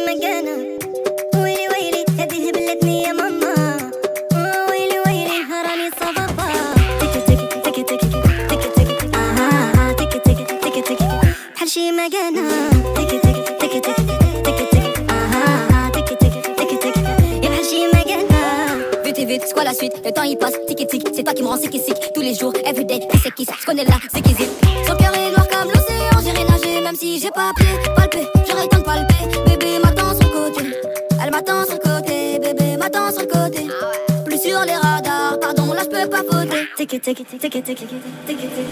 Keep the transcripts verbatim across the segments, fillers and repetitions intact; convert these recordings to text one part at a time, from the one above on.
مكانه. ويلي ويلي هذه هبلتني يا ماما. ويلي ويلي راني صبابة. تيكي تيكي تيكي تيكي تيكي تيكي آها تيكي تيكي تيكي تيكي بحال شي مكانه. تيكي تيكي تيكي تيكي تيكي تيكي آها تيكي تيكي تيكي تيكي يا بحال شي مكانه. Vite et vite, c'est quoi la suite? Le temps il passe, tic et tic, c'est toi qui me rends sick et sick. Tous les jours, everyday, qui c'est qui, je connais là, c'est qui zip. Son cœur est noir comme l'océan, j'irai nager même si j'ai pas pied. Palper, j'aurais tant de palper. Bébé m'attend sur le côté, elle m'attend sur le côté. Bébé m'attend sur le côté, plus sur les radars, pardon là je peux pas fauter. Tic et tic, tic et tic, tic et tic.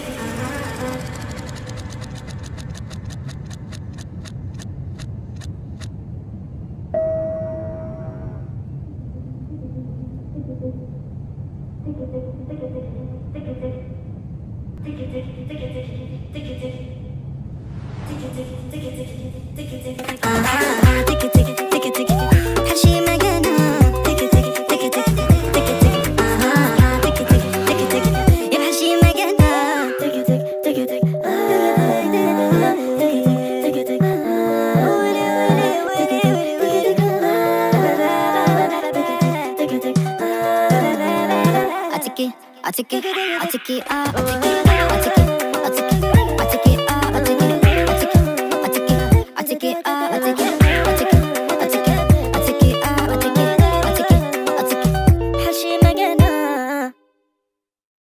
I take it, I take it, I take it, I take it.